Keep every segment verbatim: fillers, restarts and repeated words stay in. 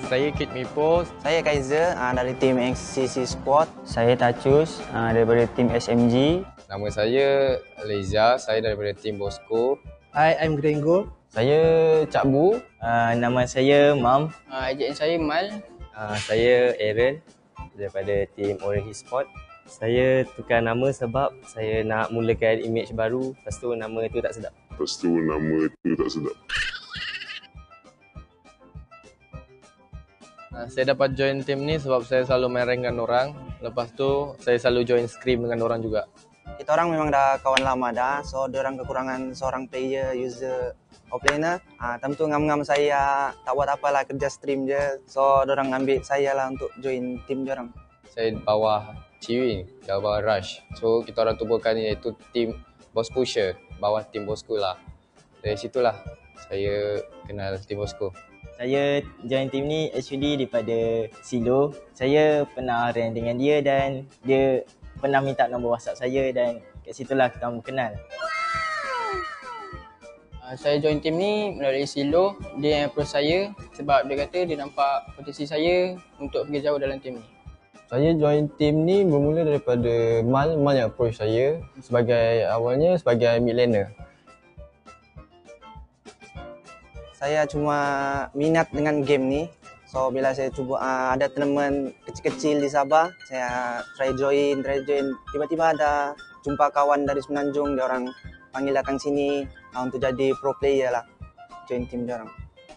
Saya Kit Mipo. Saya Kaiser uh, dari tim X C C Sport. Saya Tacus uh, daripada tim S M G. Nama saya Leza, saya daripada tim Bosco. Hi, I'm Grengo. Saya Cak Bu. Uh, nama saya Mam. Uh, Ejaan saya Mal. Uh, saya Aaron daripada tim Orange Sport. Saya tukar nama sebab saya nak mulakan image baru. Lepas tu nama tu tak sedap. Lepas tu nama tu tak sedap. Uh, saya dapat join tim ni sebab saya selalu main rank dengan orang. Lepas tu saya selalu join scrim dengan orang juga. Kita orang memang dah kawan lama dah. So, diorang kekurangan seorang player, user, offlaner. Ah, tentu ngam-ngam saya tak buat apalah, kerja stream je. So, diorang ambil saya lah untuk join tim diorang. Saya bawah Ciwin, bawah Rush. So, kita orang tubuhkan iaitu tim Boss Pusher, bawah tim Bosco lah. Dari situlah saya kenal tim Bosco. Saya join tim ni actually daripada Silo. Saya pernah rank dengan dia dan dia pernah minta nombor WhatsApp saya dan kat situlah kita orang berkenal. Uh, saya join tim ni melalui Silo. Dia yang approach saya sebab dia kata dia nampak potensi saya untuk pergi jauh dalam tim ni. Saya join tim ni bermula daripada Mal, Mal yang approach saya sebagai awalnya sebagai mid laner. Saya cuma minat dengan game ni. So, bila saya cuba uh, ada tournament kecil-kecil di Sabah, saya try join, try join. Tiba-tiba ada jumpa kawan dari Semenanjung, dia orang panggil datang sini uh, untuk jadi pro player lah. Join tim dia orang.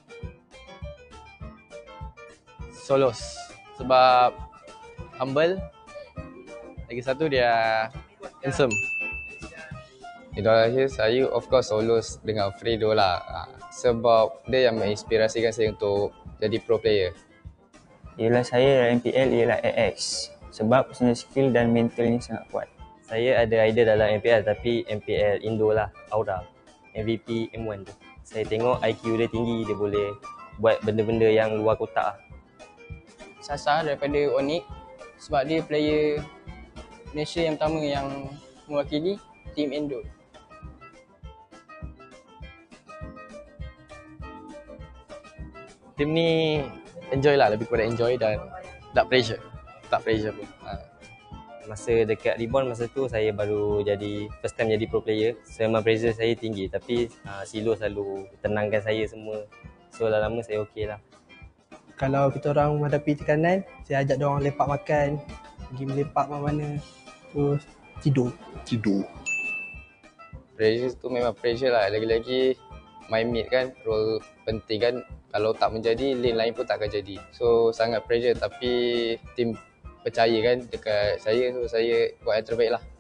Solos. Sebab humble. Lagi satu dia handsome. Idola saya of course Solos dengan Fredo lah. Sebab dia yang menginspirasikan saya untuk jadi pro player. Ialah saya dalam M P L ialah A X sebab personal skill dan mentalnya sangat kuat. Saya ada idea dalam M P L tapi M P L Indo lah, Aura. M V P M one tu. Saya tengok I Q dia tinggi, dia boleh buat benda-benda yang luar kotak lah. Sasa daripada Onyx sebab dia player Malaysia yang pertama yang mewakili tim Indo. Tim ni enjoy lah, lebih kepada enjoy dan tak pressure. Tak pressure pun. Ha. Masa dekat Reborn masa tu saya baru jadi first time jadi pro player. Memang pressure saya tinggi tapi uh, Silo selalu tenangkan saya semua. So lama-lama saya okey lah. Kalau kita orang menghadapi tekanan, saya ajak dia orang lepak makan, pergi melepak mana-mana, terus tidur. Tidur. Pressure tu memang pressure lah. Lagi-lagi main mid kan, role penting kan. Kalau tak menjadi, lane lain pun tak akan jadi. So sangat pressure tapi tim percaya kan dekat saya. So saya buat yang terbaik lah.